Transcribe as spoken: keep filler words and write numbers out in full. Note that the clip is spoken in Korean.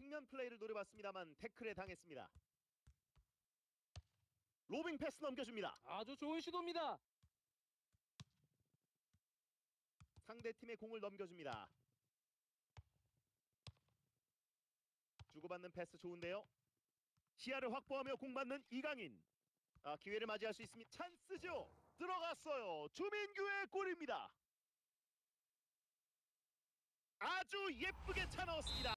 측면 플레이를 노려봤습니다만 태클에 당했습니다. 로빙 패스 넘겨줍니다. 아주 좋은 시도입니다. 상대팀의 공을 넘겨줍니다. 주고받는 패스 좋은데요. 시야를 확보하며 공 받는 이강인. 아, 기회를 맞이할 수 있습니다. 찬스죠. 들어갔어요. 주민규의 골입니다. 아주 예쁘게 차 넣었습니다.